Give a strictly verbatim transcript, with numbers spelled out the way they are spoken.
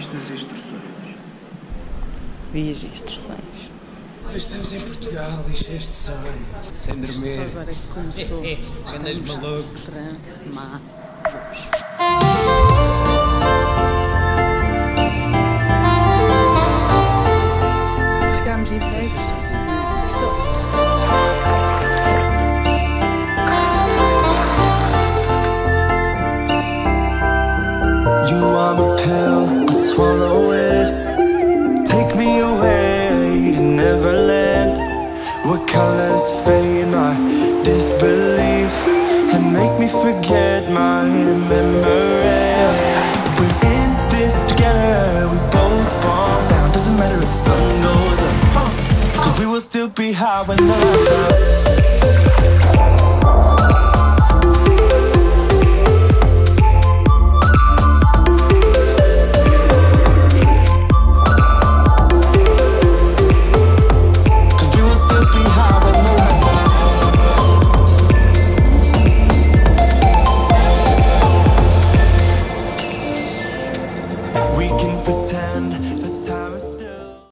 viste as instruções? Vi as instruções. Estamos em Portugal e cheios de sono, sem dormir. Só agora que começou. É, é. Andas maluco. Tramados. Chegámos e veio. You are my pill, I swallow it. Take me away to Neverland, where colors fade my disbelief and make me forget my memory. We're in this together, we both fall down. Doesn't matter if the sun goes up, cause we will still be high when the lights out. We can pretend the time is